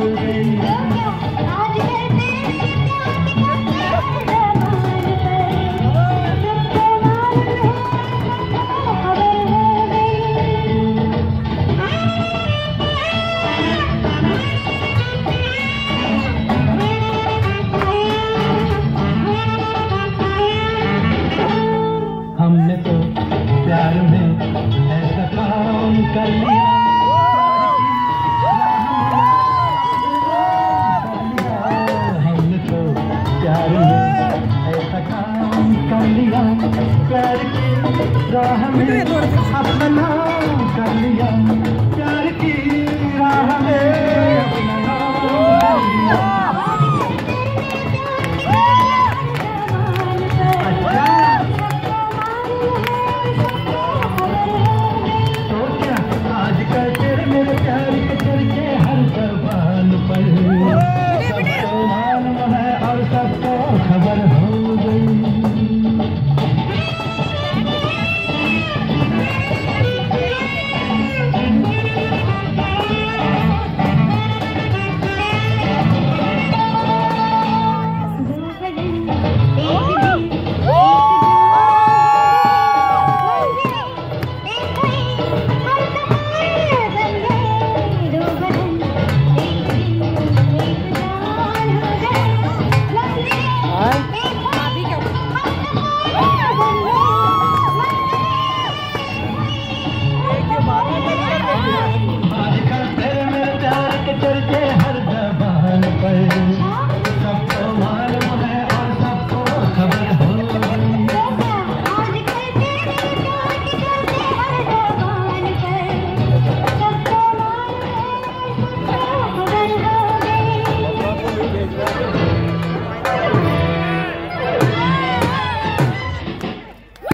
भूल गई। आज कहते हमने तो प्यार में ऐसा काम कर लिया, हमने तो प्यार में ऐसा काम कर लिया, प्यार की राह में अपना नाम कर लिया, प्यार की राह में अपना नाम कर लिया। मेरे प्यार के चर्चे हर जबान पर